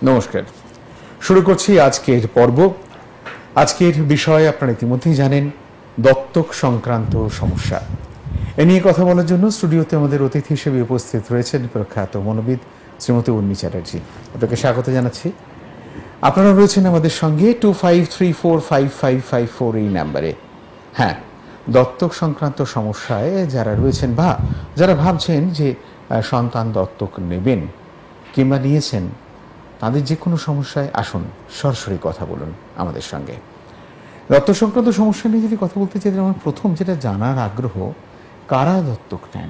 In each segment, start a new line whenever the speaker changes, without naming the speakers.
নমস্কার। শুরু করছি আজকের পর্ব। আজকের বিষয় আপনারা ইতিমধ্যেই জানেন, দত্তক সংক্রান্ত সমস্যা। এ নিয়ে কথা বলার জন্য স্টুডিওতে আমাদের অতিথি হিসেবে উপস্থিত রয়েছেন প্রখ্যাত মনোবিদ শ্রীমতী উর্মি চ্যাটার্জি। আপনাকে স্বাগত জানাচ্ছি। আপনারা রয়েছেন আমাদের সঙ্গে 25345554 এই নাম্বারে। হ্যাঁ, দত্তক সংক্রান্ত সমস্যায় যারা রয়েছেন বা যারা ভাবছেন যে সন্তান দত্তক নেবেন কিংবা নিয়েছেন, তাদের যে কোনো সমস্যায় আসুন, সরাসরি কথা বলুন আমাদের সঙ্গে। দত্তক সংক্রান্ত সমস্যা নিয়ে যদি কথা বলতে চাই, আমার প্রথম যেটা জানার আগ্রহ, কারা দত্তক নেন?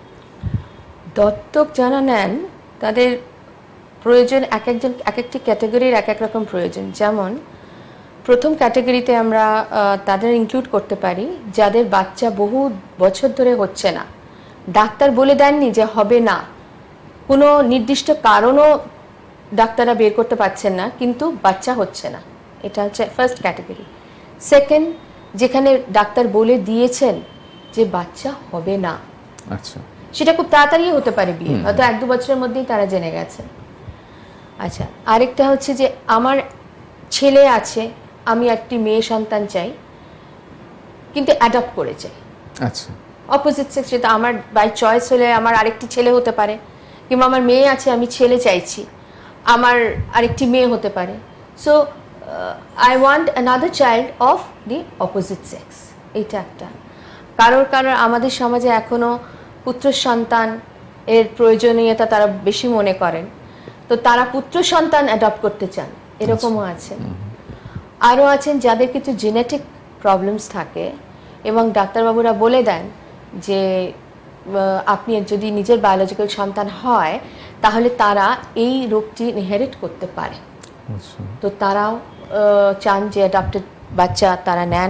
দত্তক যারা নেন তাদের প্রয়োজন এক একটি ক্যাটাগরির এক এক রকম প্রয়োজন। যেমন প্রথম ক্যাটাগরিতে আমরা তাদের ইনক্লুড করতে পারি যাদের বাচ্চা বহু বছর ধরে হচ্ছে না, ডাক্তার বলে দেননি যে হবে না, কোনো নির্দিষ্ট কারণও ডাক্তাররা বের করতে পারছেন না, কিন্তু বাচ্চা হচ্ছে না। এটা হচ্ছে ফার্স্ট ক্যাটাগরি। সেকেন্ড, যেখানে ডাক্তার বলে দিয়েছেন যে বাচ্চা হবে না,
আচ্ছা,
সেটা খুব তাড়াতাড়ি হতে পারে, বিয়ে হয়তো 1-2 বছরের মধ্যেই তারা জেনে গেছে। আচ্ছা, আরেকটা হচ্ছে যে আমার ছেলে আছে, আমি একটি মেয়ে সন্তান চাই, কিন্তু অ্যাডপ্ট করে চাই।
আচ্ছা,
অপোজিট সেক্স, যেটা আমার বাই চয়েস হলে আমার আরেকটি ছেলে হতে পারে, কিংবা আমার মেয়ে আছে, আমি ছেলে চাইছি, আমার আরেকটি মেয়ে হতে পারে। So I want another child of the opposite sex. এইটা একটা। কারোর আমাদের সমাজে এখনো পুত্র সন্তান এর প্রয়োজনীয়তা তারা বেশি মনে করেন, তো তারা পুত্র সন্তান অ্যাডপ্ট করতে চান, এরকমও আছেন। আরও আছেন যাদের কিছু জেনেটিক প্রবলেমস থাকে এবং ডাক্তারবাবুরা বলে দেন যে আপনি যদি নিজের বায়োলজিক্যাল সন্তান হয় তাহলে তারা এই রোগটি ইনহেরিট করতে পারে, তো তারাও চান যে অ্যাডপ্টেড বাচ্চা তারা নেন।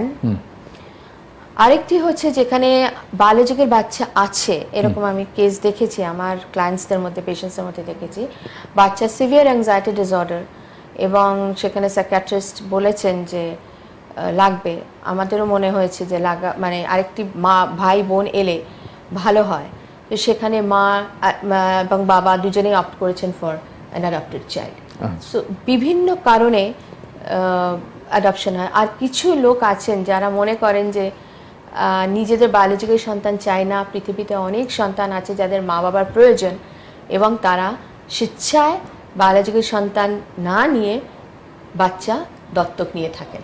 আরেকটি হচ্ছে যেখানে বায়োলজিক্যাল বাচ্চা আছে, এরকম আমি কেস দেখেছি আমার ক্লায়েন্টসদের মধ্যে, পেশেন্টসদের মধ্যে দেখেছি, বাচ্চা সিভিয়ার অ্যাংজাইটি ডিসঅর্ডার, এবং সেখানে সাইকিয়াট্রিস্ট বলেছেন যে লাগবে। আমাদেরও মনে হয়েছে যে মানে আরেকটি মা ভাই বোন এলে ভালো হয়, তো সেখানে মা এবং বাবা দুজনেই অপ্ট করেছেন for an adopted child. So বিভিন্ন কারণে অ্যাডপশন হয়। আর কিছু লোক আছেন যারা মনে করেন যে নিজেদের বায়োলজিক্যাল সন্তান চায় না, পৃথিবীতে অনেক সন্তান আছে যাদের মা বাবার প্রয়োজন, এবং তারা স্বেচ্ছায় বায়োলজিক্যাল সন্তান না নিয়ে বাচ্চা দত্তক নিয়ে থাকেন।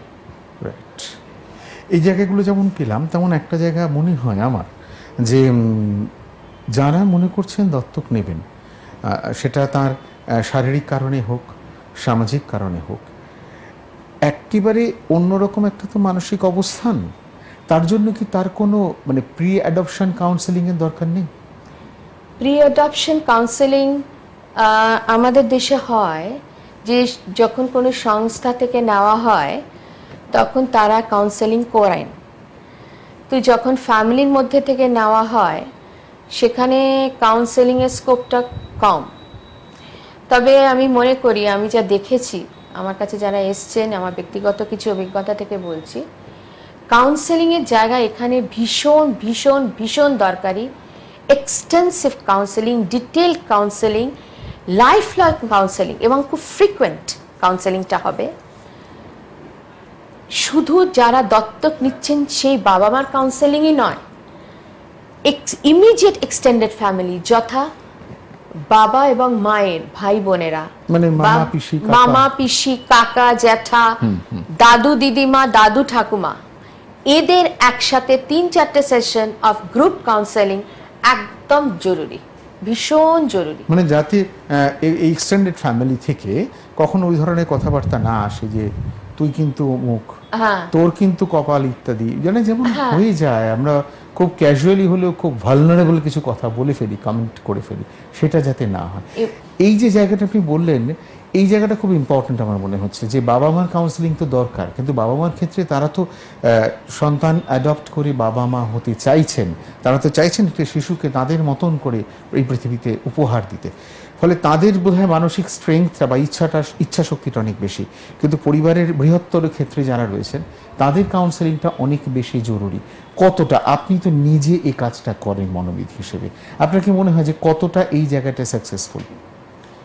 এই জায়গাগুলো যেমন পেলাম, তেমন একটা জায়গা মনে হয় আমার যে যারা মনে করছেন দত্তক নেবেন, সেটা তার শারীরিক কারণে হোক, সামাজিক কারণে হোক, একেবারে অন্যরকম একটা তো মানসিক অবস্থান, তার জন্য কি তার কোনো মানে প্রি অ্যাডপশন কাউন্সেলিংয়ের দরকার নেই?
প্রি অ্যাডপশন কাউন্সেলিং আমাদের দেশে হয় যে যখন কোনো সংস্থা থেকে নেওয়া হয় তখন তারা কাউন্সেলিং করেন। তো যখন ফ্যামিলির মধ্যে থেকে নেওয়া হয় সেখানে কাউন্সেলিংয়ের স্কোপটা কম। তবে আমি মনে করি, আমি যা দেখেছি, আমার কাছে যারা এসছেন, আমার ব্যক্তিগত কিছু অভিজ্ঞতা থেকে বলছি, কাউন্সেলিংয়ের জায়গা এখানে ভীষণ ভীষণ ভীষণ দরকারি। Extensive counselling, detail counselling, life long counselling, এবং খুব ফ্রিকুয়েন্ট কাউন্সেলিংটা হবে। শুধু যারা দত্তক নিচ্ছেন সেই বাবা মার কাউন্সেলিংই নয়, ইমিডিয়েট এক্সটেন্ডেড ফ্যামিলি, যথা বাবা এবং মায়ের ভাই বোনেরা,
মানে
মামা পিসি, কাকা জ্যাঠা, দাদু দিদিমা, দাদু ঠাকুমা, এদের একসাথে 3-4টে সেশন অফ গ্রুপ কাউন্সেলিং একদম জরুরি, ভীষণ জরুরি।
মানে যাতে এই এক্সটেন্ডেড ফ্যামিলি থেকে কখনো ওই ধরনের কথাবার্তা না আসে যে তুই কিন্তু মুখ, তোর কিন্তু কপাল ইত্যাদি, যেমন হয়ে যায়, আমরা খুব ক্যাজুয়ালি হলেও খুব ভালনারেবল কিছু কথা বলে ফেলি, কমেন্ট করে ফেলি, সেটা যাতে না হয়। এই যে জায়গাটা আপনি বললেন, এই জায়গাটা খুব ইম্পর্টেন্ট আমার মনে হচ্ছে, যে বাবা মার কাউন্সেলিং তো দরকার, কিন্তু বাবা মার ক্ষেত্রে তারা তো সন্তান অ্যাডপ্ট করে বাবা মা হতে চাইছেন, তারা তো চাইছেন একটা শিশুকে তাদের মতন করে এই পৃথিবীতে উপহার দিতে। ফলে তাদের বোধহয় মানসিক স্ট্রেংথটা বা ইচ্ছা শক্তিটা অনেক বেশি, কিন্তু পরিবারের বৃহত্তর ক্ষেত্রে যারা রয়েছেন তাদের কাউন্সেলিংটা অনেক বেশি জরুরি। কতটা, আপনি তো নিজে এই কাজটা করেন মনোবিদ হিসেবে, আপনার কি মনে হয় যে কতটা এই জায়গাটা সাকসেসফুল?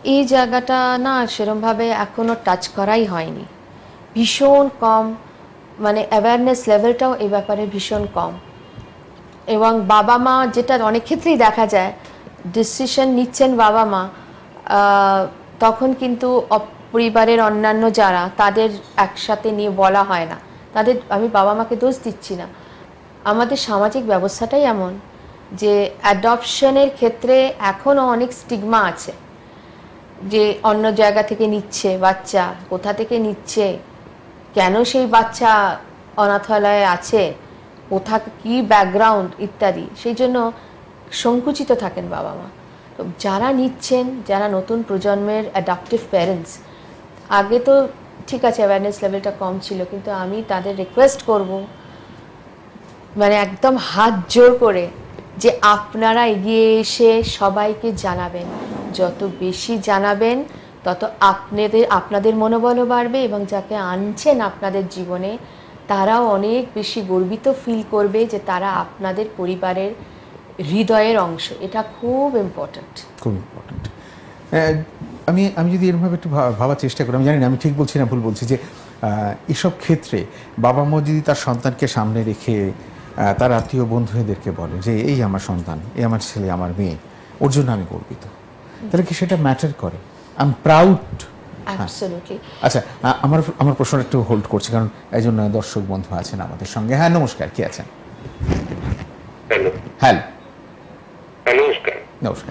এই জায়গাটা না সেরমভাবে এখনো টাচ করাই হয়নি, ভীষণ কম, মানে অ্যাওয়ারনেস লেভেলটাও এই ব্যাপারে ভীষণ কম। এবং বাবা মা, যেটা অনেক ক্ষেত্রেই দেখা যায়, ডিসিশন নিচ্ছেন বাবা মা, তখন কিন্তু পরিবারের অন্যান্য যারা তাদের একসাথে নিয়ে বলা হয় না তাদের। আমি বাবা মাকে দোষ দিচ্ছি না, আমাদের সামাজিক ব্যবস্থাটাই এমন যে অ্যাডপশনের ক্ষেত্রে এখনও অনেক স্টিগমা আছে, যে অন্য জায়গা থেকে নিচ্ছে বাচ্চা, কোথা থেকে নিচ্ছে, কেন সেই বাচ্চা অনাথালয়ে আছে, কোথা কি ব্যাকগ্রাউন্ড ইত্যাদি, সেই জন্য সংকুচিত থাকেন বাবা মা। তো যারা নিচ্ছেন, যারা নতুন প্রজন্মের অ্যাডাপটিভ প্যারেন্টস, আগে তো ঠিক আছে অ্যাওয়ারনেস লেভেলটা কম ছিল, কিন্তু আমি তাদের রিকোয়েস্ট করব, মানে একদম হাত জোর করে, যে আপনারা এগিয়ে এসে সবাইকে জানাবেন। যত বেশি জানাবেন তত আপনাদের মনোবলও বাড়বে, এবং যাকে আনছেন আপনাদের জীবনে তারাও অনেক বেশি গর্বিত ফিল করবে যে তারা আপনাদের পরিবারের হৃদয়ের অংশ। এটা খুব ইম্পর্ট্যান্ট,
খুব ইম্পর্ট্যান্ট। আমি যদি এরভাবে একটু ভাবার চেষ্টা করি, আমি জানি না আমি ঠিক বলছি না ভুল বলছি, যে এসব ক্ষেত্রে বাবা মা যদি তার সন্তানকে সামনে রেখে তার আত্মীয় বন্ধুদেরকে বলে যে এই আমার সন্তান, এই আমার ছেলে, আমার মেয়ে, ওর জন্য আমি গর্বিত, তাহলে কি সেটা ম্যাটার করে? I am proud. আচ্ছা, আমার প্রশ্নটা একটু হোল্ড করছি, কারণ একজন দর্শক বন্ধু আছেন আমাদের সঙ্গে। হ্যাঁ, নমস্কার, কে আছেন?
হ্যালো।
হ্যালো,
নমস্কার।
নমস্কার।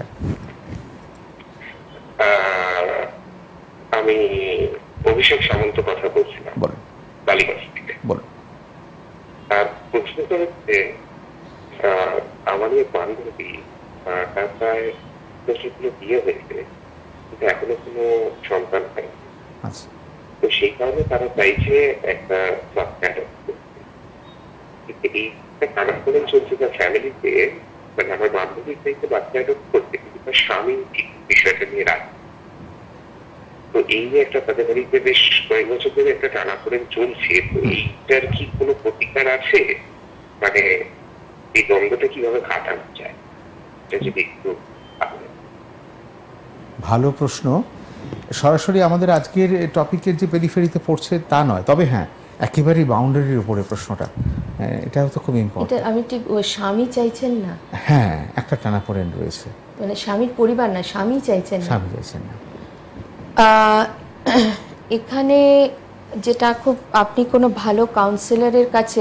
আমি অভিষেক সামন্ত কথা বলছিলাম,
বলুন।
বালিগঞ্জ থেকে।
বলুন।
প্রশ্নটা হচ্ছে, আমাদের বান্ধবী, তার প্রায় প্রশ্নগুলো বিয়ে হয়েছে, কিন্তু এখনো কোনো সন্তান হয়নি।
আচ্ছা।
তো সেই কারণে তারা চাইছে একটা বাচ্চা অ্যাডপ্ট করতে। এইটা কানাকোলেন চলছে তার ফ্যামিলিতে, মানে আমার বান্ধবী চাইছে বাচ্চা অ্যাডপ্ট করতে, কিন্তু তার স্বামী বিষয়টা নিয়ে রাখে। তো এই যে একটা তাদের বাড়িতে বেশ কয়েক বছর ধরে একটা টানাপোড়েন চলছে, তো এইটার কি কোনো প্রতিকার আছে? মানে এই দ্বন্দ্বটা কিভাবে কাটানো যায়, এটা যদি একটু।
ভালো প্রশ্ন। সরাসরি আমাদের আজকের টপিকের যে পেরিফেরিতে পড়ছে তা নয়, তবে হ্যাঁ একেবারেই বাউন্ডারির উপরে প্রশ্নটা, এটাও তো খুব ইম্পর্টেন্ট।
আমি ঠিক, ওই স্বামী চাইছেন না?
হ্যাঁ, একটা টানাপোড়েন রয়েছে,
মানে স্বামীর পরিবার না, স্বামী চাইছেন না।
স্বামী চাইছেন না।
এখানে যেটা খুব, আপনি কোনো ভালো কাউন্সিলরের কাছে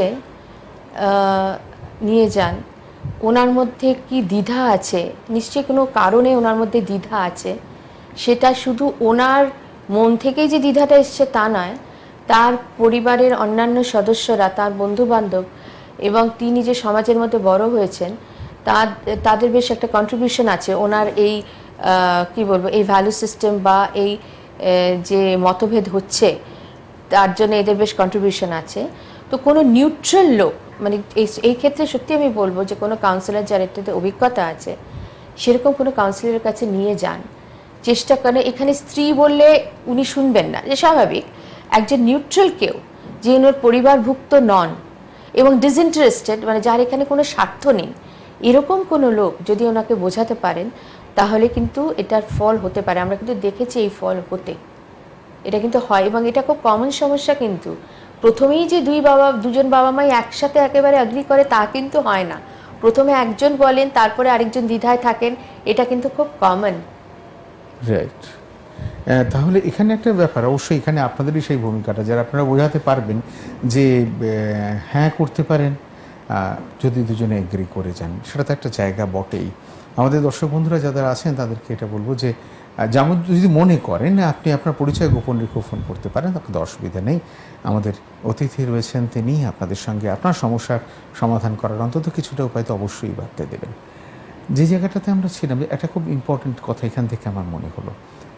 নিয়ে যান, ওনার মধ্যে কি দ্বিধা আছে, নিশ্চয়ই কোনো কারণে ওনার মধ্যে দ্বিধা আছে, সেটা শুধু ওনার মন থেকেই যে দ্বিধাটা এসছে তা নয়, তার পরিবারের অন্যান্য সদস্যরা, তার বন্ধুবান্ধব, এবং তিনি যে সমাজের মধ্যে বড় হয়েছেন তাদের বেশ একটা কন্ট্রিবিউশন আছে ওনার এই কি বলবো, এই ভ্যালু সিস্টেম বা এই যে মতভেদ হচ্ছে তার জন্য এদের বেশ কন্ট্রিবিউশন আছে। তো কোনো নিউট্রাল লোক, মানে এই ক্ষেত্রে সত্যি আমি বলবো যে কোনো কাউন্সিলর যার এটাতে অভিজ্ঞতা আছে সেরকম কোনো কাউন্সিলরের কাছে নিয়ে যান, চেষ্টা করেন। এখানে স্ত্রী বললে উনি শুনবেন না, যে স্বাভাবিক, একজন নিউট্রাল কেউ, যে ওনার পরিবারভুক্ত নন এবং ডিসইন্টারেস্টেড, মানে যার এখানে কোনো স্বার্থ নেই, এরকম কোনো লোক যদি ওনাকে বোঝাতে পারেন তাহলে কিন্তু এটার ফল হতে পারে। আমরা কিন্তু দেখেছি এই ফল হতে, এটা কিন্তু হয়, এবং এটা খুব কমন সমস্যা। কিন্তু প্রথমেই যে দুজন বাবা মাই একসাথে একেবারে অ্যাগ্রি করে তা কিন্তু হয় না, প্রথমে একজন বলেন তারপরে আরেকজন দ্বিধায় থাকেন, এটা কিন্তু খুব কমন।
রাইট। তাহলে এখানে একটা ব্যাপার, অবশ্যই এখানে আপনাদেরই সেই ভূমিকাটা, যারা আপনারা বোঝাতে পারবেন যে হ্যাঁ করতে পারেন যদি দুজনে এগ্রি করে যান, সেটা তো একটা জায়গা বটেই। আমাদের দর্শক বন্ধুরা যারা আছেন তাদেরকে এটা বলবো যে যেমন যদি মনে করেন আপনি আপনার পরিচয় গোপন রেখে ফোন করতে পারেন, আপনাদের অসুবিধা নেই। আমাদের অতিথি রয়েছেন, তিনি আপনাদের সঙ্গে আপনার সমস্যার সমাধান করার অন্তত কিছুটা উপায় তো অবশ্যই বাড়তে দেবেন। যে জায়গাটাতে আমরা ছিলাম, একটা খুব ইম্পর্টেন্ট কথা এখান থেকে আমার মনে হলো,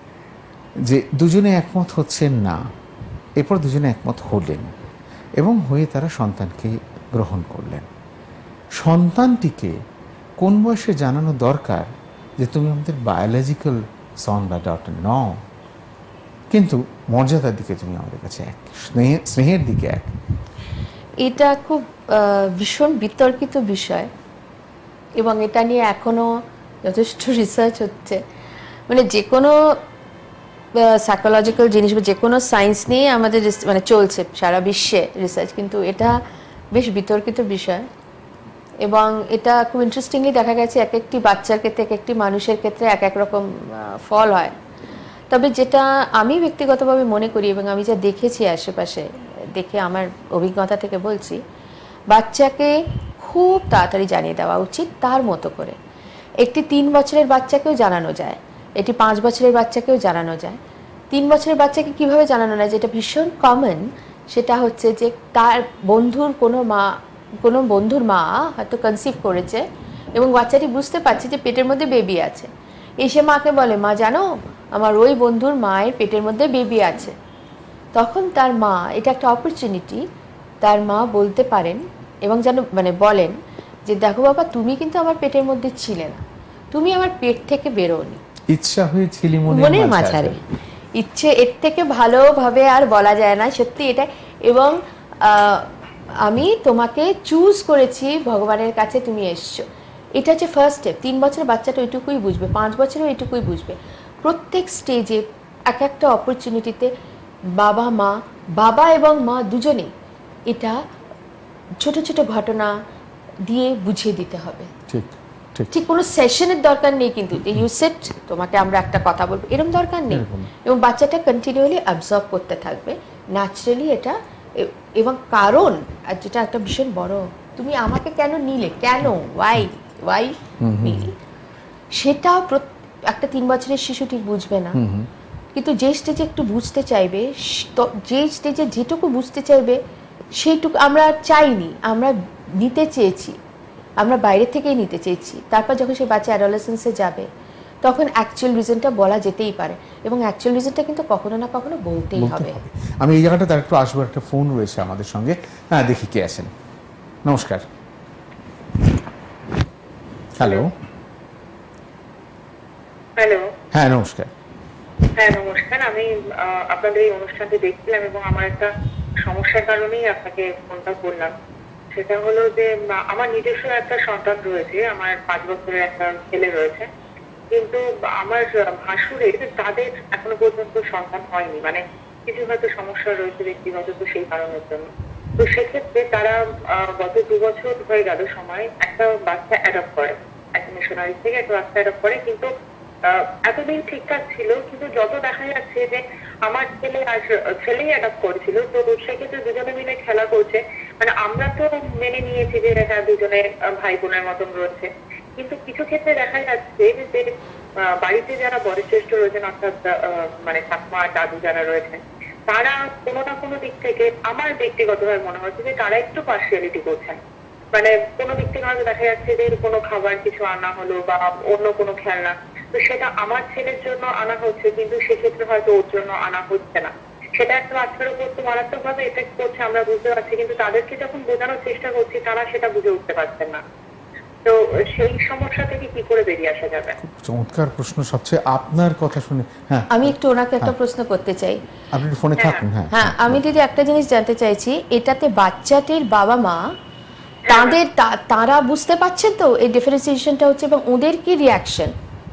যে দুজনে একমত হচ্ছেন না, এরপর দুজনে একমত হলেন এবং হয়ে তারা সন্তানকে গ্রহণ করলেন। সন্তানটিকে কোন বয়সে জানানো দরকার যে তুমি আমাদের বায়োলজিক্যাল সন বা ডটার নও, কিন্তু মর্যাদার দিকে তুমি আমাদের কাছে এক, স্নেহের দিকে এক।
এটা খুব ভীষণ বিতর্কিত বিষয় এবং এটা নিয়ে এখনো যথেষ্ট রিসার্চ হচ্ছে। মানে যে কোনো সাইকোলজিক্যাল জিনিস বা যে কোনো সায়েন্স নিয়ে আমাদের মানে চলছে সারা বিশ্বে রিসার্চ, কিন্তু এটা বেশ বিতর্কিত বিষয় এবং এটা খুব ইন্টারেস্টিংলি দেখা গেছে এক একটি বাচ্চার ক্ষেত্রে এক একটি মানুষের ক্ষেত্রে এক এক রকম ফল হয়। তবে যেটা আমি ব্যক্তিগতভাবে মনে করি এবং আমি যা দেখেছি আশেপাশে দেখে আমার অভিজ্ঞতা থেকে বলছি, বাচ্চাকে খুব তাড়াতাড়ি জানিয়ে দেওয়া উচিত তার মতো করে। একটি 3 বছরের বাচ্চাকেও জানানো যায়, একটি 5 বছরের বাচ্চাকেও জানানো যায়। 3 বছরের বাচ্চাকে কিভাবে জানানো যায়, যেটা ভীষণ কমন, সেটা হচ্ছে যে তার কোনো বন্ধুর মা হয়তো কনসিভ করেছে এবং বাচ্চাটি বুঝতে পারছে যে পেটের মধ্যে বেবি আছে, এসে মাকে বলে, মা জানো আমার ওই বন্ধুর মায়ের পেটের মধ্যে বেবি আছে। তখন তার মা, এটা একটা অপরচুনিটি, তার মা বলতে পারেন এবং যেন মানে বলেন যে দেখো বাবা, তুমি কিন্তু আমার পেটের মধ্যে ছিলে না, তুমি আমার পেট থেকে বেরোনি,
ইচ্ছা হয়েছিল
মনের মাঝারে। ইচ্ছে এর থেকে ভালোভাবে আর বলা যায় না, সত্যি এটা। এবং আমি তোমাকে চুজ করেছি ভগবানের কাছে, তুমি এসছো, এটা হচ্ছে ফার্স্ট স্টেপ। 3 বছরের বাচ্চাটা ওইটুকুই বুঝবে, 5 বছরেও এইটুকুই বুঝবে। প্রত্যেক স্টেজে এক একটা অপরচুনিটিতে বাবা এবং মা দুজনেই এটা ছোট ছোট ঘটনা দিয়ে বুঝিয়ে দিতে হবে। ঠিক কোনো সেশনের দরকার নেই কিন্তু, ইউ সেট তোমাকে আমরা একটা কথা বলবো এরকম দরকার নেই, এবং বাচ্চাটা কন্টিনিউয়ালি অ্যাবজর্ব করতে থাকবে ন্যাচারালি এটা। এবং কারণ, আর যেটা একটা ভীষণ বড়, তুমি আমাকে কেন নিলে, কেন, ওয়াই নিলে, সেটাও একটা 3 বছরের শিশু ঠিক বুঝবে না। কিন্তু যে স্টেজে একটু বুঝতে চাইবে, যে স্টেজে যেটুকু বুঝতে চাইবে সেইটুকু আমরা চাইনি, আমরা নিতে চেয়েছি, আমরা বাইরে থেকেই নিতে চেয়েছি। তারপর যখন সেই বাচ্চা অ্যাডোলেসেন্সে যাবে তখন অ্যাকচুয়াল রিজনটা বলা যেতেই পারে, এবং অ্যাকচুয়াল রিজনটা কিন্তু কখনো না কখনো বলতেই হবে।
আমি এই জায়গাটা তার একটু আসবো, একটা ফোন রয়েছে আমাদের সঙ্গে। হ্যাঁ, দেখি কে আছেন। নমস্কার। হ্যালো। হ্যাঁ নমস্কার।
হ্যাঁ নমস্কার, আমি আপনাদের এই অনুষ্ঠানটি দেখছিলাম এবং আমার একটা সমস্যার কারণেই আপনাকে ফোনটা করলাম। সেটা হলো যে আমার নিজস্ব একটা সন্তান রয়েছে, আমার 5 বছরের একটা ছেলে রয়েছে, কিন্তু আমার ভাসুরের তাদের এখনো পর্যন্ত সন্তান হয়নি, মানে কিছু হয়তো সমস্যা রয়েছে ব্যক্তিগত, তো সেই কারণের জন্য। তো সেক্ষেত্রে তারা গত 2 বছর হয়ে গেল সময় একটা বাচ্চা অ্যাডপ্ট করে, একটা মিশনারি থেকে একটা বাচ্চা অ্যাডপ্ট করে, কিন্তু এতদিন ঠিকঠাক ছিল। কিন্তু যত দেখা যাচ্ছে যে আমার ছেলেই অ্যাডপ্ট করেছিল, তো সেক্ষেত্রে দুজনে মিলে খেলা করছে, মানে আমরা তো মেনে নিয়েছি যে হ্যাঁ দুজনে ভাই বোনের মতন রয়েছে, কিন্তু কিছু ক্ষেত্রে দেখা যাচ্ছে যে বাড়িতে যারা বয়োজ্যেষ্ঠ রয়েছেন, অর্থাৎ মানে ঠাকুমা দাদু যারা রয়েছেন, তারা কোনো না কোনো দিক থেকে আমার ব্যক্তিগতভাবে মনে হচ্ছে যে তারা একটু পার্সিয়ালিটি করছেন। মানে কোনো দিক থেকে হয়তো দেখা যাচ্ছে যে কোনো খাবার কিছু আনা হলো বা অন্য কোনো খেলনা, তো সেটা আমার ছেলের জন্য আনা হচ্ছে, কিন্তু সেক্ষেত্রে হয়তো ওর জন্য আনা হচ্ছে না। সেটা একটা বাচ্চার উপর তো মারাত্মক ভাবে এফেক্ট করছে, আমরা বুঝতে পারছি, কিন্তু তাদেরকে যখন বোঝানোর চেষ্টা করছি তারা সেটা বুঝে উঠতে পারছেন না। তো সেই সমস্যা থেকে কি করে বেরিয়ে আসা যাবে?
চমৎকার প্রশ্ন। সবচেয়ে আপনার কথা শুনে হ্যাঁ
আমি একটু ওনাকে একটা প্রশ্ন করতে চাই।
আপনি ফোনে থাকুন।
হ্যাঁ, আমি দিদি একটা জিনিস জানতে চাইছি, এটাতে বাচ্চাটির বাবা মা তারা বুঝতে পারছেন তো এই ডিফারেন্সিয়েশনটা হচ্ছে, এবং ওদের কি রিয়াকশন?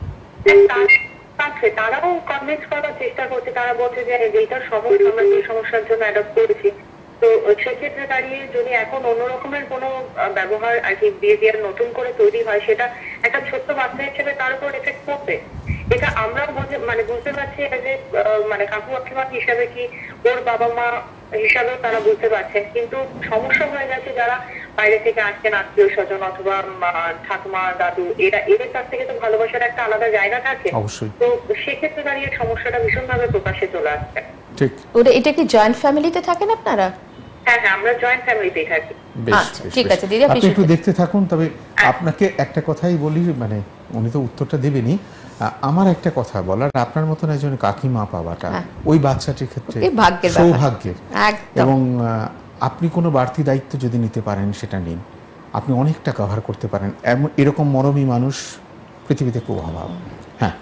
তারাও কনভিন্স করার চেষ্টা করছে, তারা বলছে যে এইটার সমস্যা, আমরা যে সমস্যার জন্য অ্যাডপ্ট করেছি, তো সেক্ষেত্রে দাঁড়িয়ে যদি এখন অন্য রকমের কোনো ব্যবহার আর কি বিহেভিয়ার নতুন করে তৈরি হয়, সেটা একটা ছোট্ট বাচ্চা হিসেবে তার উপর এফেক্ট করবে। এটা আমরাও বুঝতে পারছি যে মানে কাকু কাকিমা হিসাবে কি ওর বাবা মা হিসাবেও তারা বুঝতে পারছেন, কিন্তু সমস্যা হয়ে গেছে যারা বাইরে থেকে আসছেন, আত্মীয় স্বজন অথবা ঠাকুমা দাদু, এদের কাছ থেকে তো ভালোবাসার একটা আলাদা জায়গা থাকে, তো সেক্ষেত্রে দাঁড়িয়ে সমস্যাটা ভীষণভাবে প্রকাশে চলে আসছে।
ঠিক।
এটা কি জয়েন্ট ফ্যামিলিতে থাকেন আপনারা?
হ্যাঁ, আমরা জয়েন্ট ফ্যামিলিতেই থাকি।
আচ্ছা, ঠিক আছে দিদি,
আপনি একটু দেখতে থাকুন। তবে আপনাকে একটা কথাই বলি, মানে উনি তো উত্তরটা দেবেনই, আমার একটা কথা বলার, আপনার মতন একজন কাকিমা পাওয়াটা ওই বাচ্চাটির ক্ষেত্রে সৌভাগ্যের, এবং আপনি কোনো বাড়তি দায়িত্ব যদি নিতে পারেন সেটা নিন, আপনি অনেকটা কভার করতে পারেন। এরকম মরমী মানুষ পৃথিবীতে খুব অভাব। হ্যাঁ,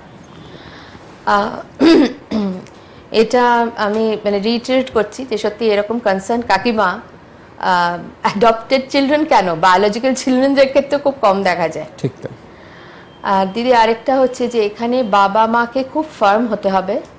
এটা আমি মানে রিইটারেট করছি যে সত্যি এরকম কনসার্ন কাকিমা অ্যাডপ্টেড চিলড্রেন কেন, বায়োলজিক্যাল চিলড্রেনদের ক্ষেত্রে খুব কম দেখা যায়।
ঠিক তাই।
আর দিদি আরেকটা হচ্ছে যে এখানে বাবা মাকে খুব ফার্ম হতে হবে,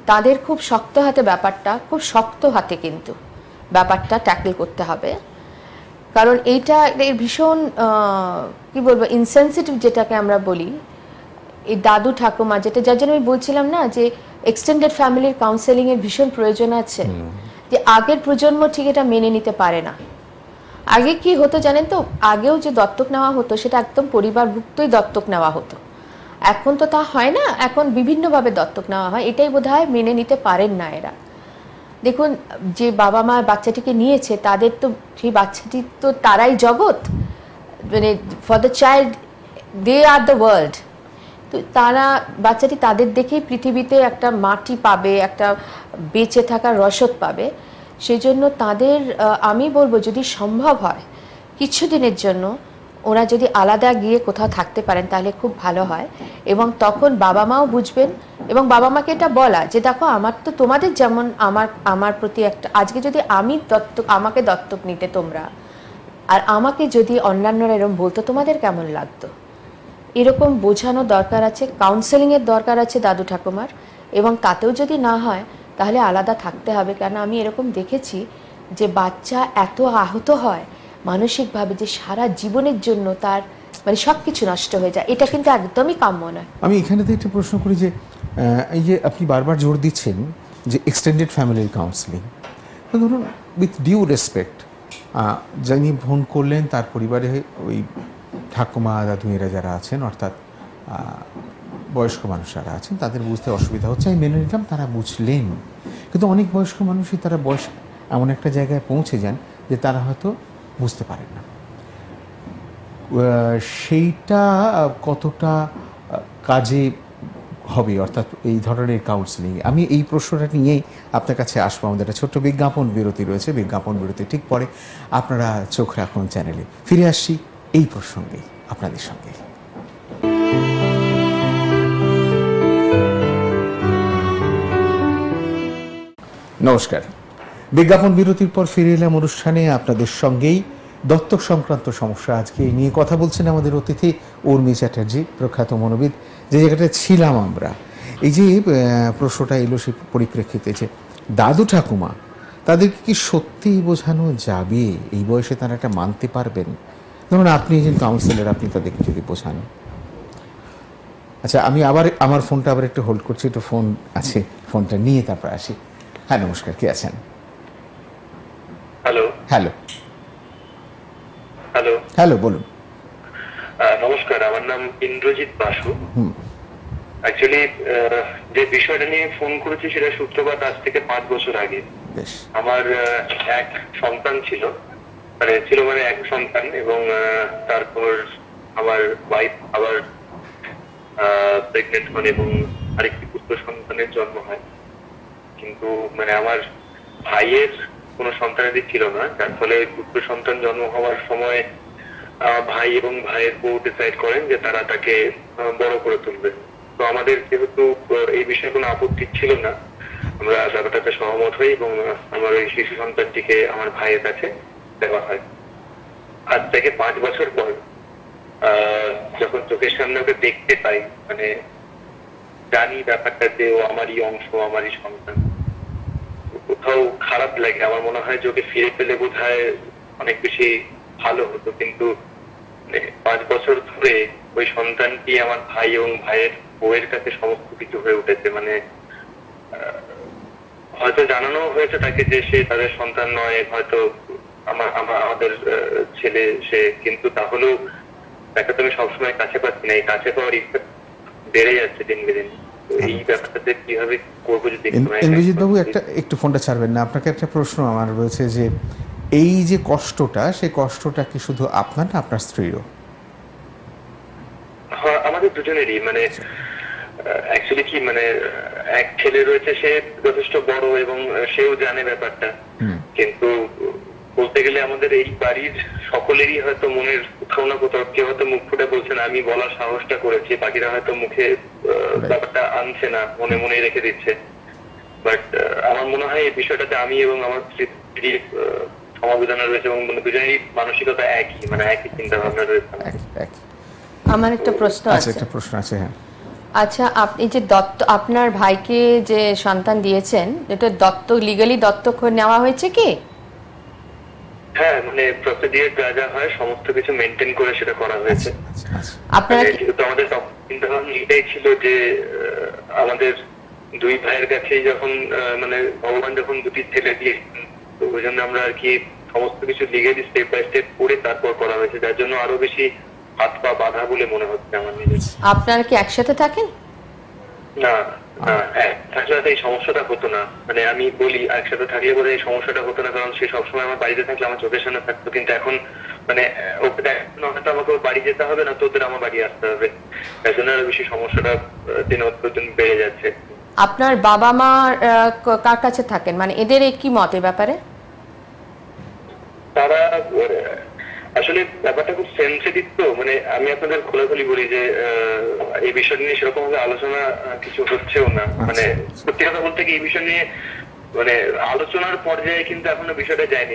তাদের খুব শক্ত হাতে ব্যাপারটা, খুব শক্ত হাতে কিন্তু ব্যাপারটা ট্যাকল করতে হবে। কারণ এইটা এর ভীষণ কি বলবো ইনসেনসিটিভ যেটাকে আমরা বলি, এই দাদু ঠাকুমা, যেটা যার জন্য আমি বলছিলাম না যে এক্সটেন্ডেড ফ্যামিলির কাউন্সেলিং এর ভীষণ প্রয়োজন আছে। যে আগের প্রজন্ম ঠিক এটা মেনে নিতে পারে না। আগে কি হতো জানেন তো, আগেও যে দত্তক নেওয়া হতো সেটা একদম পরিবারভুক্তই দত্তক নেওয়া হতো। এখন তো তা হয় না, এখন বিভিন্নভাবে দত্তক নেওয়া হয়, এটাই বোধহয় মেনে নিতে পারেন না এরা। দেখুন, যে বাবা মা বাচ্চাটিকে নিয়েছে তাদের তো সেই বাচ্চাটি তো তারাই জগৎ, মানে for the child they are the world. তো তারা বাচ্চাটি তাদের দেখেই পৃথিবীতে একটা মাটি পাবে, একটা বেঁচে থাকার রসদ পাবে। সেই জন্য তাদের আমি বলবো যদি সম্ভব হয় কিছুদিনের জন্য ওরা যদি আলাদা গিয়ে কোথাও থাকতে পারেন তাহলে খুব ভালো হয়। এবং তখন বাবা মাও বুঝবেন, এবং বাবা মাকে এটা বলা যে দেখো আমার তো তোমাদের যেমন আমার প্রতি একটা, আজকে যদি আমি আমাকে দত্তক নিতে তোমরা, আর আমাকে যদি অন্যান্যরা এরকম বলতো তোমাদের কেমন লাগতো, এরকম বোঝানো দরকার আছে, কাউন্সেলিংয়ের দরকার আছে দাদু ঠাকুমার। এবং তাতেও যদি না হয় তাহলে আলাদা থাকতে হবে। কেন আমি এরকম দেখেছি যে বাচ্চা এত আহত হয় মানসিকভাবে যে সারা জীবনের জন্য তার মানে সব কিছু নষ্ট হয়ে যায়। এটা কিন্তু একদমই কাম্য নয়।
আমি এখানেতে একটা প্রশ্ন করি যে এই যে আপনি বারবার জোর দিচ্ছেন যে এক্সটেন্ডেড ফ্যামিলির কাউন্সেলিং, ধরুন উইথ ডিউ রেসপেক্ট, যিনি ফোন করলেন তার পরিবারে ওই ঠাকুমা দাদু এরা যারা আছেন, অর্থাৎ বয়স্ক মানুষ যারা আছেন, তাদের বুঝতে অসুবিধা হচ্ছে, আমি মেনে নিলাম, তারা বুঝলেন। কিন্তু অনেক বয়স্ক মানুষই তারা বয়স এমন একটা জায়গায় পৌঁছে যান যে তারা হয়তো বুঝতে পারেন না। সেইটা কতটা কাজে হবে, অর্থাৎ এই ধরনের কাউন্সেলিং? আমি এই প্রশ্নটা নিয়েই আপনার কাছে আসবো। আমাদের একটা ছোট্ট বিজ্ঞাপন বিরতি রয়েছে, বিজ্ঞাপন বিরতি ঠিক পরে আপনারা চোখ রাখুন চ্যানেলে। ফিরে আসছি এই প্রসঙ্গে আপনাদের সঙ্গে। নমস্কার, বিজ্ঞাপন বিরতির পর ফিরে এলাম অনুষ্ঠানে আপনাদের সঙ্গেই। দত্তক সংক্রান্ত সমস্যা আজকে নিয়ে কথা বলছেন আমাদের অতিথি উর্মি চ্যাটার্জি, প্রখ্যাত মনোবিদ। যে জায়গাটা ছিলাম আমরা, এই যে প্রশ্নটা এলো সেই পরিপ্রেক্ষিতে যে দাদু ঠাকুমা তাদেরকে কি সত্যিই বোঝানো যাবে? এই বয়সে তারা এটা মানতে পারবেন? ধরুন আপনি একজন কাউন্সিলর, আপনি তাদেরকে যদি বোঝান। আচ্ছা, আমি আবার আমার ফোনটা আবার একটু হোল্ড করছি, একটু ফোন আছে, ফোনটা নিয়ে তারপর আসি। হ্যাঁ নমস্কার, কে আছেন?
হ্যালো
হ্যালো
হ্যালো
হ্যালো বলুন।
নমস্কার, আমার নাম ইন্দ্রজিৎ বাসু। অ্যাকচুয়ালি যে বিষয়টা নিয়ে ফোন করেছি সেটা সূত্রপাত আজ থেকে 5 বছর আগে। আমার এক সন্তান ছিল, মানে এক সন্তান, এবং তারপর আমার ওয়াইফ আবার প্রেগনেন্ট হন এবং আরেকটি পুত্র সন্তানের জন্ম হয়। কিন্তু মানে আমার ভাইয়ের কোনো সন্তানাদি ছিল না, যার ফলে পুত্র সন্তান জন্ম হওয়ার সময় ভাই এবং ভাইয়ের বউ ডিসাইড করেন যে তারা তাকে বড় করে তুলবেন। তো আমাদের যেহেতু এই বিষয়ে কোনো আপত্তি ছিল না, আমরা ব্যাপারটাতে সহমত হই এবং আমার ওই শিশু সন্তানটিকে আমার ভাইয়ের কাছে দেওয়া হয়। আজ থেকে 5 বছর পর যখন চোখের সামনে ওকে দেখতে পাই, মানে জানি ব্যাপারটা যে ও আমারই অংশ, আমারই সন্তান, কোথাও খারাপ লাগে। আমার মনে হয় যে ওকে ফিরে পেলে বোধহয় অনেক বেশি ভালো হতো। কিন্তু 5 বছর ধরে ওই সন্তানটি আমার ভাই এবং ভাইয়ের বউয়ের কাছে সমস্ত কিছু হয়ে উঠেছে। মানে হয়তো জানানো হয়েছে তাকে যে সে তাদের সন্তান নয়, হয়তো আমাদের ছেলে সে, কিন্তু তাহলেও তাকে তো আমি সবসময় কাছে পাচ্ছি না। এই কাছে পাওয়ার ইচ্ছা বেড়ে যাচ্ছে দিন দিন। এই ব্যাপারটাতে কিভাবে করবো যদি
ইন্দ্রজিৎ বাবু একটু ফোনটা ছাড়বেন না। আপনাকে একটা প্রশ্ন আমার রয়েছে যে এই যে কষ্টটা, সেই কষ্টটা কি শুধু আপনার না আপনার স্ত্রীরও?
হ্যাঁ, আমাদের দুজনেরই। মানে অ্যাকচুয়ালি কি, মানে এক ছেলে রয়েছে, সে যথেষ্ট বড় এবং সেও জানে ব্যাপারটা। কিন্তু বলতে গেলে আমাদের এই বাড়ির সকলেরই হয়তো মনের কোথাও না কোথাও, কেউ হয়তো মুখ ফুটে বলছে না, আমি বলার সাহসটা করেছি, বাকিরা হয়তো মুখে ব্যাপারটা আনছে না, মনে মনে রেখে দিচ্ছে। বাট আমার মনে হয় এই বিষয়টাতে আমি এবং আমার স্ত্রীর সমবেদনা রয়েছে এবং দুজনেরই মানসিকতা একই, মানে একই চিন্তা ভাবনা রয়েছে।
আমার একটা প্রশ্ন আছে।
একটা প্রশ্ন আছে। হ্যাঁ,
আচ্ছা, আপনি যে আপনার ভাইকে যে সন্তান দিয়েছেন, এটা লিগালি দত্তক নেওয়া হয়েছে কি?
হ্যাঁ, মানে প্রসিডিউর যা যা হয় সমস্ত কিছু মেনটেন করে সেটা করা হয়েছে।
আপনারা
যেহেতু আমাদের চিন্তা ভাবনা এটাই ছিল যে আমাদের দুই ভাইয়ের কাছেই যখন মানে ভগবান যখন দুটি ছেলে দিয়ে, তো ওই জন্য আমরা আর কি সমস্ত কিছু লিগালি স্টেপ বাই স্টেপ করে তারপর করা হয়েছে, যার জন্য আরো বেশি হাত পা বাধা বলে মনে হচ্ছে আমার নিজের।
আপনারা কি একসাথে থাকেন?
না থাকলে এই সমস্যাটা হতো না, মানে আমি বলি একসাথে থাকলে বোধ এই সমস্যাটা হতো না, কারণ সে সবসময় আমার বাড়িতে থাকলে আমার চোখের সামনে থাকতো, কিন্তু এখন মানে হয়তো আমাকে বাড়ি যেতে হবে না, তোদের আমার বাড়ি আসতে হবে, তার জন্য আরো বেশি সমস্যাটা দিন বেড়ে যাচ্ছে।
আপনার বাবা মা কার কাছে থাকেন, মানে এদের কি মত এ ব্যাপারে?
তারা আসলে ব্যাপারটা খুব সেন্সিটিভ, তো মানে আমি আপনাদের খোলাখুলি বলি যে এই বিষয় নিয়ে সেরকম ভাবে আলোচনা কিছু হচ্ছেও না, মানে সত্যি কথা বলতে কি এই বিষয় নিয়ে মানে আলোচনার পর্যায়ে কিন্তু এখনো বিষয়টা যায়নি,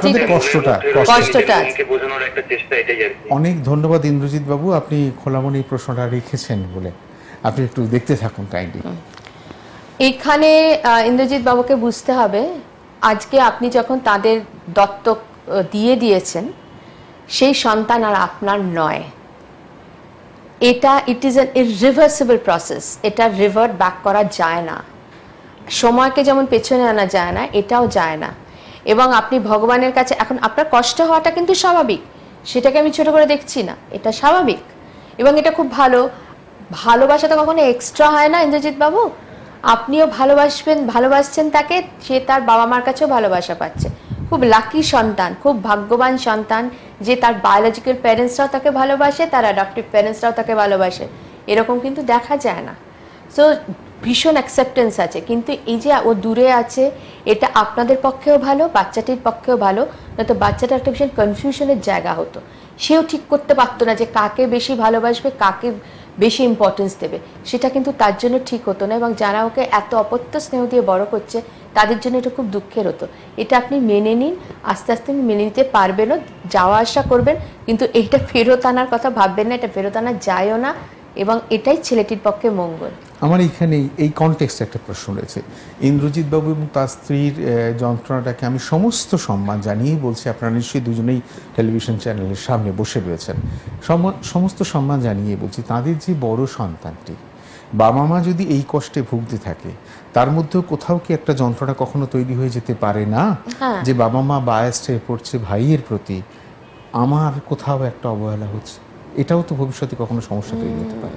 বোঝানোর একটা চেষ্টা, এটাই আর কি।
অনেক ধন্যবাদ ইন্দ্রজিৎ বাবু, আপনি খোলামনি প্রশ্নটা রেখেছেন বলে। আপনি একটু দেখতে থাকুন কাইন্ডলি।
এখানে ইন্দ্রজিৎ বাবুকে বুঝতে হবে, আজকে আপনি যখন তাদের দত্তক দিয়েছেন, সেই সন্তান আর আপনার নয়। এটা it is an irreversible process, এটা রিভার্ট ব্যাক করা যায় না। সময়কে যেমন পেছনে আনা যায় না, এটাও যায় না। এবং আপনি ভগবানের কাছে, এখন আপনার কষ্ট হওয়াটা কিন্তু স্বাভাবিক, সেটাকে আমি ছোট করে দেখছি না, এটা স্বাভাবিক এবং এটা খুব ভালো। ভালোবাসাটা কখনো এক্সট্রা হয় না ইন্দ্রজিৎ বাবু, আপনিও ভালোবাসছেন তাকে, সে তার বাবা মার কাছেও ভালোবাসা পাচ্ছে। খুব লাকি সন্তান, খুব ভাগ্যবান সন্তান যে তার বায়োলজিক্যাল প্যারেন্টসরাও তাকে ভালোবাসে, তার অ্যাডাপটিভ প্যারেন্টসরাও তাকে ভালোবাসে, এরকম কিন্তু দেখা যায় না। সো ভীষণ অ্যাকসেপ্টেন্স আছে, কিন্তু এই যে ও দূরে আছে, এটা আপনাদের পক্ষেও ভালো, বাচ্চাটির পক্ষেও ভালো, নয়তো বাচ্চাটা একটা ভীষণ কনফিউশনের জায়গা হতো। সেও ঠিক করতে পারতো না যে কাকে বেশি ভালোবাসবে, কাকে বেশি ইম্পর্টেন্স দেবে, সেটা কিন্তু তার জন্য ঠিক হতো না। এবং যারা ওকে এত অপত্য স্নেহ দিয়ে বড় করছে, তাদের জন্য এটা খুব দুঃখের হতো। এটা আপনি মেনে নিন, আস্তে আস্তে মেনে নিতে পারবেনও, যাওয়া আসা করবেন, কিন্তু এইটা ফেরত আনার কথা ভাববেন না, এটা ফেরত আনা যায়ও না, এবং এটাই ছেলেটির পক্ষে মঙ্গল।
আমার এইখানে এই কনটেক্সটে একটা প্রশ্ন রয়েছে। ইন্দ্রজিৎ বাবু এবং তার স্ত্রীর যন্ত্রণাটাকে আমি সমস্ত সম্মান জানিয়েই বলছি, আপনারা নিশ্চয়ই দুজনেই টেলিভিশন চ্যানেলের সামনে বসে রয়েছেন, সমস্ত সম্মান জানিয়ে বলছি, তাদের যে বড় সন্তানটি, বাবা মা যদি এই কষ্টে ভুগতে থাকে, তার মধ্যেও কোথাও কি একটা যন্ত্রণা কখনো তৈরি হয়ে যেতে পারে না যে বাবা মা বায়াসড হয়ে পড়ছে ভাইয়ের প্রতি, আমার কোথাও একটা অবহেলা হচ্ছে, এটাও তো ভবিষ্যতে কখনো সমস্যা তৈরি হতে পারে।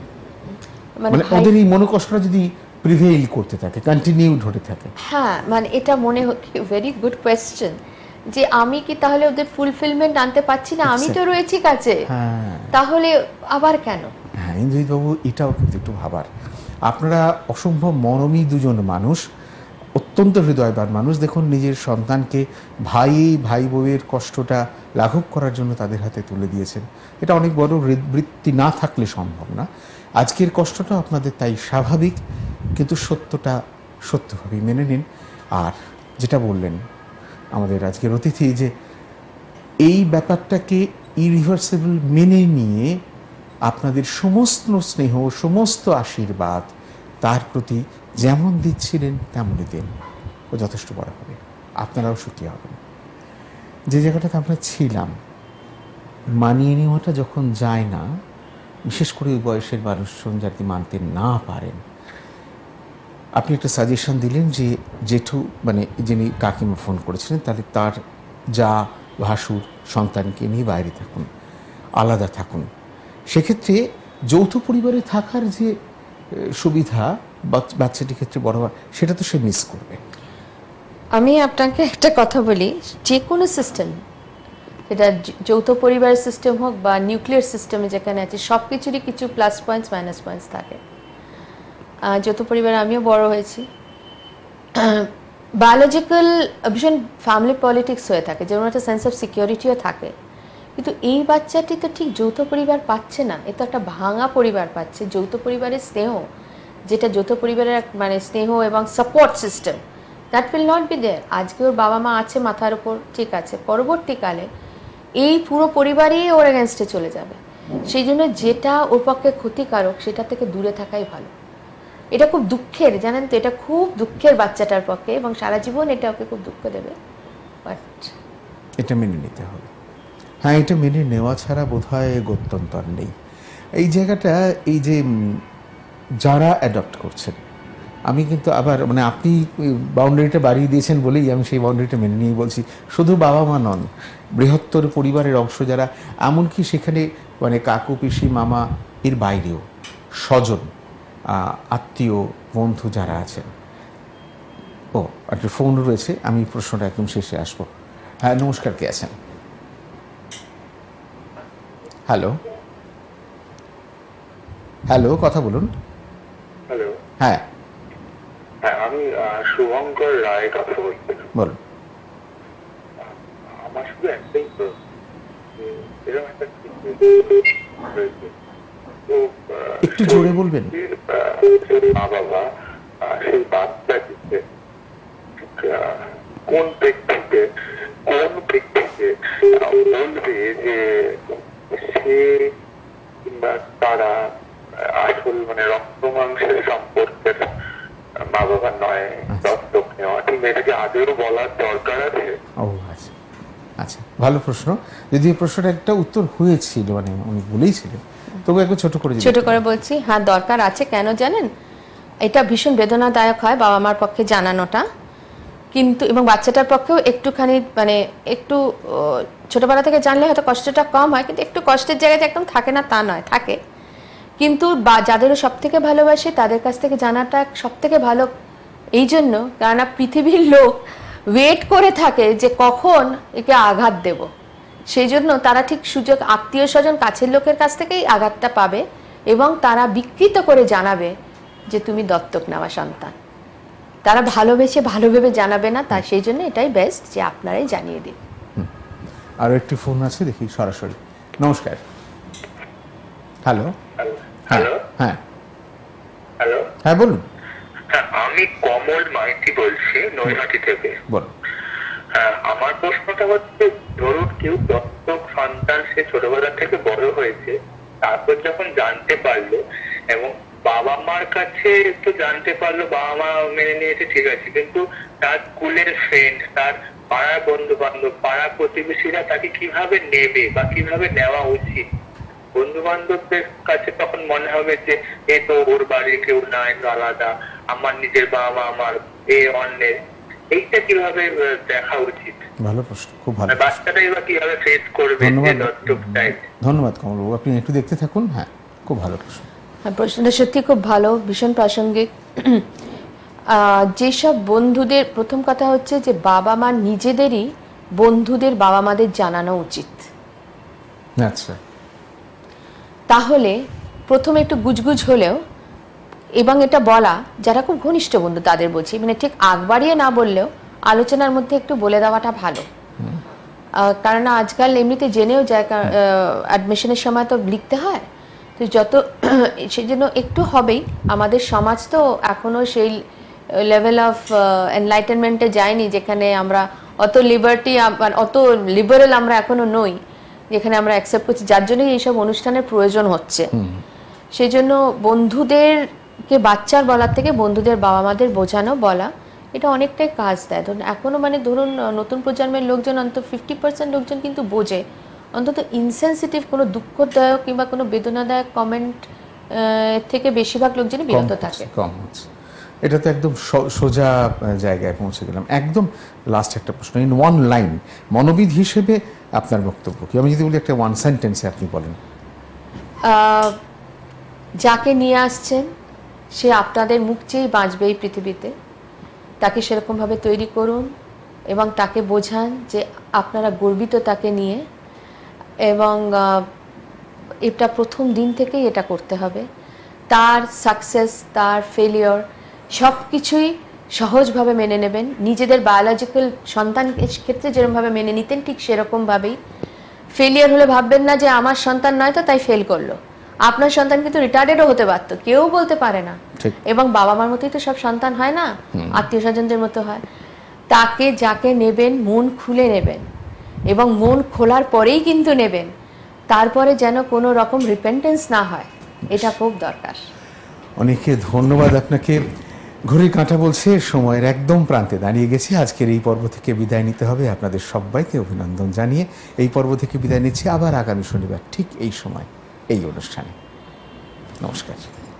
মানে ওদের এই মনোকষ্টটা যদি প্রিভেইল করতে থাকে, কন্টিনিউড হতে থাকে।
হ্যাঁ, মানে এটা মনে হচ্ছে ভেরি গুড কোয়েশ্চেন, যে আমি কি তাহলে ওদের ফুলফিলমেন্ট আনতে পারছি না, আমি তো রয়েছি কাছে, তাহলে আবার কেন?
হ্যাঁ ইন্দ্রজিৎ বাবু, এটাও কিন্তু একটু ভাবার। আপনারা অসম্ভব মরমী দুজন মানুষ, অত্যন্ত হৃদয়বান মানুষ। দেখুন, নিজের সন্তানকে ভাই বউয়ের কষ্টটা লাঘব করার জন্য তাদের হাতে তুলে দিয়েছেন। এটা অনেক বড় বৃত্তি না থাকলে সম্ভব না। আজকের কষ্টটা আপনাদের তাই স্বাভাবিক, কিন্তু সত্যটা সত্যভাবেই মেনে নিন। আর যেটা বললেন আমাদের আজকের অতিথি, যে এই ব্যাপারটাকে ইরিভার্সিবল মেনে নিয়ে আপনাদের সমস্ত স্নেহ, সমস্ত আশীর্বাদ তার প্রতি যেমন দিচ্ছিলেন তেমনই দিন, ও যথেষ্ট বড় হবে, আপনারাও সুখী হবেন। যে জায়গাটাতে আমরা ছিলাম, মানিয়ে নেওয়াটা যখন যায় না, বিশেষ করে ওই বয়সের মানুষজন যাতে মানতে না পারেন, আপনি একটা সাজেশন দিলেন যে জেঠু, মানে যিনি কাকিমা ফোন করেছিলেন, তাহলে তার যা ভাসুর সন্তানকে নিয়ে বাইরে থাকুন, আলাদা থাকুন। সেক্ষেত্রে যৌথ পরিবারে থাকার যে সুবিধা বাচ্চাটির ক্ষেত্রে বড় হয়, সেটা তো সে মিস করবে।
আমি আপনাকে একটা কথা বলি, যে কোনো সিস্টেম, সেটা যৌথ পরিবারের সিস্টেম হোক বা নিউক্লিয়ার সিস্টেমে যেখানে আছে, সব কিছুরই কিছু প্লাস পয়েন্টস মাইনাস পয়েন্টস থাকে। যৌথ পরিবারে আমিও বড় হয়েছি, বায়োলজিক্যাল ভীষণ ফ্যামিলি পলিটিক্স হয়ে থাকে, যেমন একটা সেন্স অফ সিকিউরিটিও থাকে, কিন্তু এই বাচ্চাটি তো ঠিক যৌথ পরিবার পাচ্ছে না, এ তো একটা ভাঙা পরিবার পাচ্ছে। যৌথ পরিবারের স্নেহ, যেটা যৌথ পরিবারের মানে স্নেহ এবং support system, that will not be there. আজকে ওর বাবা মা আছে মাথার উপর, ঠিক আছে, পরবর্তীকালে এই পুরো পরিবারই ওর এগেনস্টে চলে যাবে। সেই জন্য যেটা ওর পক্ষে ক্ষতিকারক সেটা থেকে দূরে থাকাই ভালো। এটা খুব দুঃখের, জানেন তো, এটা খুব দুঃখের বাচ্চাটার পক্ষে, এবং সারা জীবন এটা ওকে খুব দুঃখ দেবে। বাট
এটা মেনে নিতে হবে। হ্যাঁ, এটা মেনে নেওয়া ছাড়া বোধহয় গত্যন্তর নেই। এই জায়গাটা, এই যে যারা অ্যাডপ্ট করছেন, আমি কিন্তু আবার মানে আপনি বাউন্ডারিটা বাড়িয়ে দিয়েছেন বলেই আমি সেই বাউন্ডারিটা মেনে নিয়ে বলছি, শুধু বাবা মা নন, বৃহত্তর পরিবারের অংশ যারা, এমনকি সেখানে মানে কাকু পিসি মামা এর বাইরেও স্বজন আত্মীয় বন্ধু যারা আছেন। ও একটা ফোন রয়েছে, আমি প্রশ্নটা একদম শেষে আসবো। হ্যাঁ, নমস্কার, কে আছেন? হ্যালো হ্যালো, কথা বলুন।
হ্যালো,
হ্যাঁ
হ্যাঁ, আমি শুভঙ্কর রায় কথা বলছি।
বলুন।
আমার শুধু একটাই তো, এরকম একটা হয়েছে তো,
একটু জোরে বলবেন।
মা বাবা সেই বাচ্চাটিকে কোন প্রেক্ষিতে বলবে যে সে কিংবা তারা আসল মানে রক্ত মাংসের সম্পর্কের মা বাবা নয়, দত্তক নেওয়া, ঠিক না? এটাকে আদেও বলার দরকার আছে?
ও আচ্ছা আচ্ছা, ভালো প্রশ্ন। যদি এই প্রশ্নটা একটা উত্তর হয়েছিল, মানে উনি বলেইছিলেন, তবু একটু ছোট করে
বলছি। হ্যাঁ, দরকার আছে। কেন জানেন? এটা ভীষণ বেদনাদায়ক হয় বাবা মার পক্ষে জানানোটা, কিন্তু এবং বাচ্চাটার পক্ষেও একটুখানি মানে একটু ছোটবেলা থেকে জানলে হয়তো কষ্টটা কম হয়, কিন্তু একটু কষ্টের জায়গাতে একদম থাকে না তা নয়, থাকে। কিন্তু যাদের সব থেকে ভালোবাসে তাদের কাছ থেকে জানাটা সব থেকে ভালো, এই জন্য কেননা পৃথিবীর লোক ওয়েট করে থাকে যে কখন একে আঘাত দেব। সেই জন্য তারা ঠিক সুযোগ, আত্মীয় স্বজন কাছের লোকের কাছ থেকেই আঘাতটা পাবে, এবং তারা বিকৃত করে জানাবে যে তুমি দত্তক নেওয়া সন্তান। তারা ভালোবেসে ভালোভাবে জানাবে না, তা সেই জন্য এটাই বেস্ট যে আপনারাই জানিয়ে দিন।
আরো একটি ফোন আছে, দেখি সরাসরি। নমস্কার। হ্যালো
হ্যালো,
হ্যাঁ
হ্যালো,
হ্যাঁ বলুন।
হ্যাঁ, আমি কমল মাইতি বলছি, নৈহাটি থেকে।
বলুন।
হ্যাঁ, আমার প্রশ্নটা হচ্ছে, ধরুন কেউ দত্তক সন্তান, সে ছোটবেলা থেকে বড় হয়েছে, তারপর যখন জানতে পারলো এবং বাবা মার কাছে একটু জানতে পারলো, বাবা মা মেনে নিয়েছে, ঠিক আছে, কিন্তু তার স্কুলের ফ্রেন্ড, তার পাড়ার বন্ধু বান্ধব, পাড়া প্রতিবেশীরা তাকে কিভাবে নেবে বা কিভাবে নেওয়া উচিত? বন্ধু বান্ধবদের কাছে তখন মনে হবে যে এ তো ওর বাড়ির কেউ নাই, আলাদা, আমার নিজের বাবা মা আমার এ অন্যের, এইটা কিভাবে দেখা উচিত?
ভালো প্রশ্ন, খুব ভালো।
বাচ্চাটাই বা কিভাবে ফেস করবে?
ধন্যবাদ কমলবাবু, আপনি একটু দেখতে থাকুন। হ্যাঁ, খুব ভালো প্রশ্ন।
হ্যাঁ, প্রশ্নটা সত্যি খুব ভালো, ভীষণ প্রাসঙ্গিক। যেসব বন্ধুদের, প্রথম কথা হচ্ছে যে বাবা মা নিজেদেরই বন্ধুদের বাবা মাদের জানানো উচিত।
আচ্ছা,
তাহলে প্রথমে একটু গুজগুজ হলেও, এবং এটা বলা যারা খুব ঘনিষ্ঠ বন্ধু তাদের বলছি, মানে ঠিক আগ বাড়িয়ে না বললেও আলোচনার মধ্যে একটু বলে দেওয়াটা ভালো। কারণ আজকাল এমনিতে জেনেও যায়, অ্যাডমিশনের সময় তো লিখতে হয়, তো যত সেই জন্য একটু হবেই। আমাদের সমাজ তো এখনো সেই লেভেল অফ এনলাইটেনমেন্টে যায়নি যেখানে আমরা অত লিবার্টি, অত লিবারেল আমরা এখনো নই, যেখানে আমরা অ্যাকসেপ্ট করছি, যার জন্যই এইসব অনুষ্ঠানের প্রয়োজন হচ্ছে। সেই জন্য বন্ধুদেরকে বাচ্চার বলার থেকে বন্ধুদের বাবা মাদের বোঝানো, বলা, এটা অনেকটাই কাজ দেয়। ধরুন এখনো মানে ধরুন নতুন প্রজন্মের লোকজন, অন্তত 50% লোকজন কিন্তু বোঝে, অন্তত ইনসেনসিটিভ কোনো দুঃখদায়ক কিংবা কোনো বেদনাদায়ক কমেন্ট থেকে বেশিরভাগ লোকজনই বিরত থাকে।
কম হচ্ছে। এটা তো একদম সোজা জায়গায় পৌঁছে গেলাম। একদম লাস্ট একটা প্রশ্ন, ইন ওয়ান লাইন, মনোবিদ হিসেবে আপনার বক্তব্য কি? আমি যদি বলি একটা ওয়ান সেন্টেন্সে আপনি বলেন।
যাকে নিয়ে আসছেন সে আপনাদের মুখ চেয়েই বাঁচবে এই পৃথিবীতে, তাকে সেরকমভাবে তৈরি করুন এবং তাকে বোঝান যে আপনারা গর্বিত তাকে নিয়ে, এবং এটা প্রথম দিন থেকেই এটা করতে হবে। তার সাকসেস, তার ফেলিওর সব কিছুই সহজভাবে মেনে নেবেন। নিজেদের বায়োলজিক্যাল সন্তান ক্ষেত্রে যেরকমভাবে মেনে নিতেন ঠিক সেরকমভাবেই। ফেলিয়ার হলে ভাববেন না যে আমার সন্তান নয় তো তাই ফেল করলো। আপনার সন্তান কিন্তু রিটার্ডেডও হতে পারতো, কেউ বলতে পারে না। এবং বাবা মার মতোই তো সব সন্তান হয় না, আত্মীয় স্বজনদের মতো হয়। তাকে যাকে নেবেন মন খুলে নেবেন, এবং মন খোলার পরেই কিন্তু নেবেন। তারপরে যেন কোনো রকম রিপেন্টেন্স না হয়, এটা খুব দরকার।
অনেকে ধন্যবাদ আপনাকে। ঘড়ির কাঁটা বলছে সময়ের একদম প্রান্তে দাঁড়িয়ে গেছে। আজকের এই পর্ব থেকে বিদায় নিতে হবে। আপনাদের সবাইকে অভিনন্দন জানিয়ে এই পর্ব থেকে বিদায় নিচ্ছি। আবার আগামী শনিবার ঠিক এই সময় এই অনুষ্ঠানে। নমস্কার।